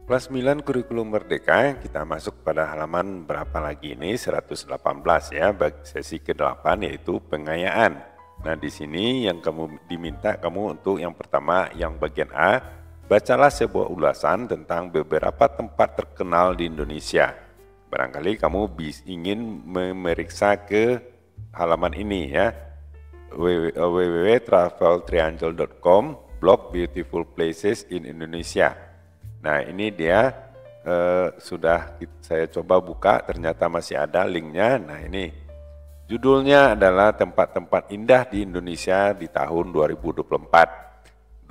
Kelas 9 Kurikulum Merdeka, kita masuk pada halaman berapa lagi ini? 118 ya, bagi sesi ke-8 yaitu pengayaan. Nah, di sini yang kamu diminta kamu untuk yang pertama, yang bagian A, bacalah sebuah ulasan tentang beberapa tempat terkenal di Indonesia. Barangkali kamu ingin memeriksa ke halaman ini ya, www.traveltriangle.com, blog Beautiful Places in Indonesia. Nah, ini dia sudah saya coba buka, ternyata masih ada linknya. Nah, ini judulnya adalah tempat-tempat indah di Indonesia di tahun 2024.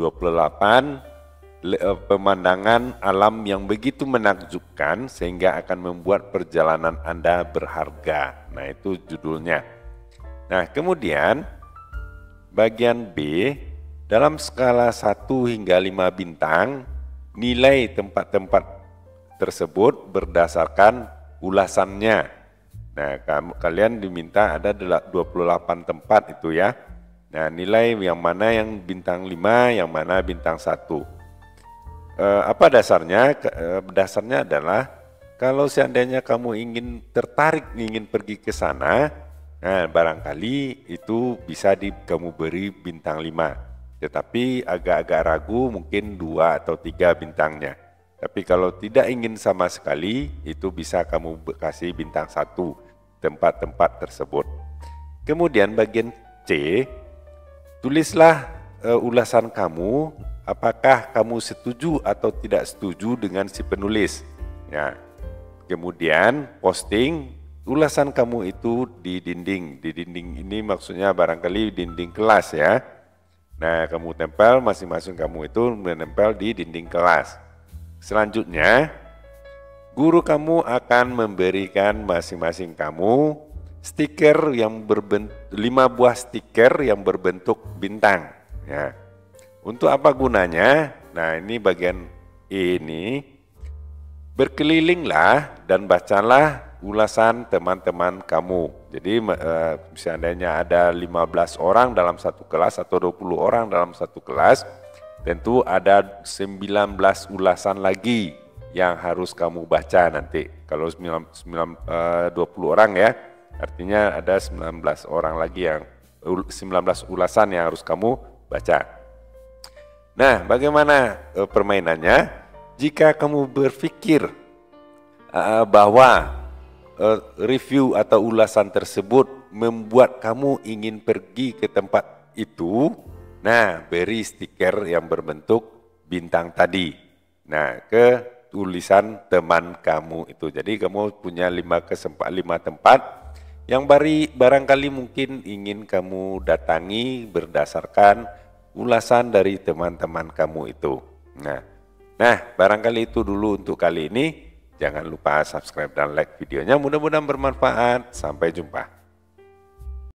28 pemandangan alam yang begitu menakjubkan sehingga akan membuat perjalanan Anda berharga. Nah, itu judulnya. Nah, kemudian bagian B, dalam skala 1 hingga 5 bintang, nilai tempat-tempat tersebut berdasarkan ulasannya. Nah, kalian diminta ada 28 tempat itu ya. Nah, nilai yang mana yang bintang 5, yang mana bintang 1. Apa dasarnya? Dasarnya adalah kalau seandainya kamu ingin pergi ke sana, nah barangkali itu bisa kamu beri bintang 5. Tetapi agak-agak ragu mungkin 2 atau 3 bintangnya. Tapi kalau tidak ingin sama sekali, itu bisa kamu kasih bintang 1 tempat-tempat tersebut. Kemudian bagian C, tulislah ulasan kamu, apakah kamu setuju atau tidak setuju dengan si penulis. Ya. Kemudian posting ulasan kamu itu di dinding. Di dinding ini maksudnya barangkali dinding kelas ya. Nah, kamu tempel, masing-masing kamu itu menempel di dinding kelas. Selanjutnya, guru kamu akan memberikan masing-masing kamu stiker yang 5 buah stiker yang berbentuk bintang. Ya. Untuk apa gunanya? Nah, ini bagian E ini. Berkelilinglah dan bacalah ulasan teman-teman kamu. Jadi seandainya ada 15 orang dalam satu kelas atau 20 orang dalam satu kelas, tentu ada 19 ulasan lagi yang harus kamu baca nanti. Kalau 20 orang ya, artinya ada 19 orang lagi 19 ulasan yang harus kamu baca. Nah, bagaimana permainannya? Jika kamu berpikir bahwa review atau ulasan tersebut membuat kamu ingin pergi ke tempat itu, nah beri stiker yang berbentuk bintang tadi. Nah, ke tulisan teman kamu itu. Jadi kamu punya 5 tempat yang barangkali mungkin ingin kamu datangi berdasarkan ulasan dari teman-teman kamu itu. Nah, barangkali itu dulu untuk kali ini. Jangan lupa subscribe dan like videonya, mudah-mudahan bermanfaat. Sampai jumpa.